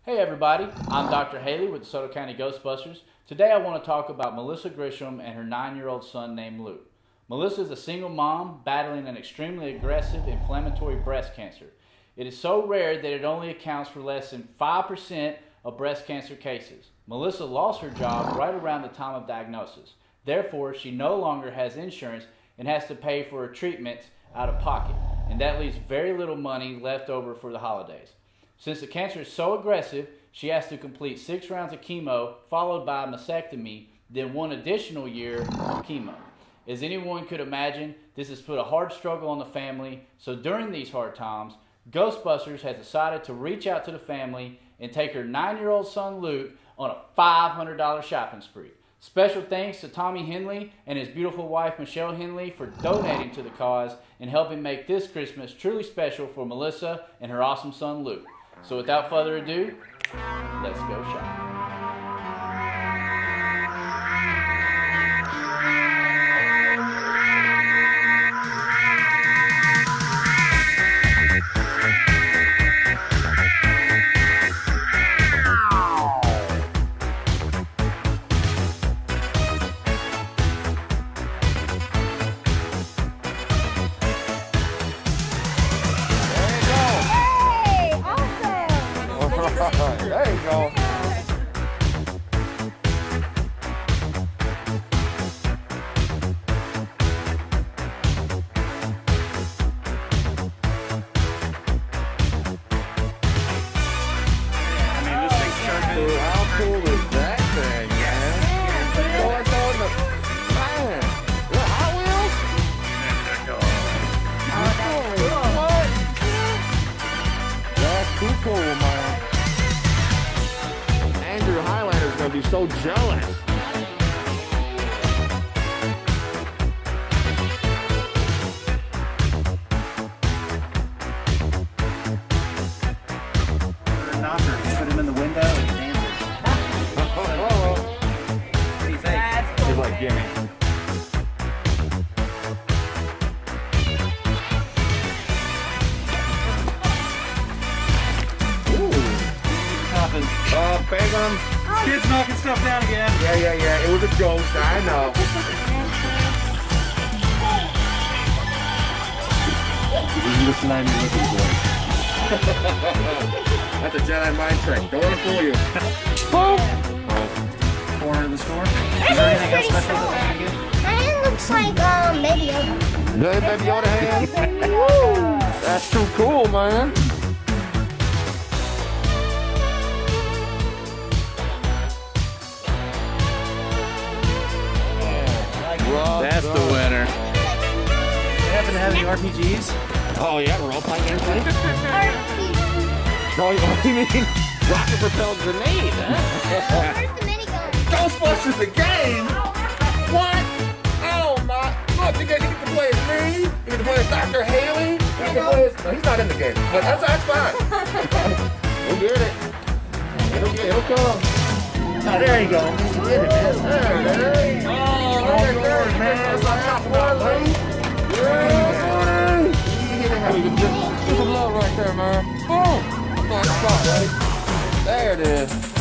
Hey everybody, I'm Dr. Haley with the DeSoto County Ghostbusters. Today I want to talk about Melissa Grisham and her 9-year-old son named Luke. Melissa is a single mom battling an extremely aggressive inflammatory breast cancer. It is so rare that it only accounts for less than 5% of breast cancer cases. Melissa lost her job right around the time of diagnosis. Therefore, she no longer has insurance and has to pay for her treatments out of pocket, and that leaves very little money left over for the holidays. Since the cancer is so aggressive, she has to complete 6 rounds of chemo followed by a mastectomy, then 1 additional year of chemo. As anyone could imagine, this has put a hard struggle on the family, so during these hard times, Ghostbusters has decided to reach out to the family and take her 9-year-old son Luke on a $500 shopping spree. Special thanks to Tommy Henley and his beautiful wife Michelle Henley for donating to the cause and helping make this Christmas truly special for Melissa and her awesome son Luke. So without further ado, let's go shopping. There you go. How cool is that thing, man? Oh, it's on the man. The Hot Wheels? What? That's too cool, man. Andrew Highlander's gonna be so jealous. Put him in the window and dances. What do you think? He's like, gimme. Bang on. Kids knocking stuff down again. Yeah. It was a ghost. I know. This is the slime you're looking for. That's a Jedi mind trick. Don't want to fool you. Corner of the store. Is there anything else special that we can get? It looks like Baby Yoda. Yeah, Baby Yoda hand. That's too cool, man. That's the winner. You happen to have any RPGs? Oh yeah, we're all playing games. No, you mean rocket propelled grenade? Huh? Where's the minigun? Ghostbusters the game? What? Oh my! Look, you get to play as me. You get to play as Dr. Haley. You get to play as. No, he's not in the game, but that's fine. We'll get it. It'll come. Oh, there you go. You did it, man. There it is. Oh, Lord, man. That's what I'm talking about, buddy. Yeah. Give some love right there, man. Boom. There it is.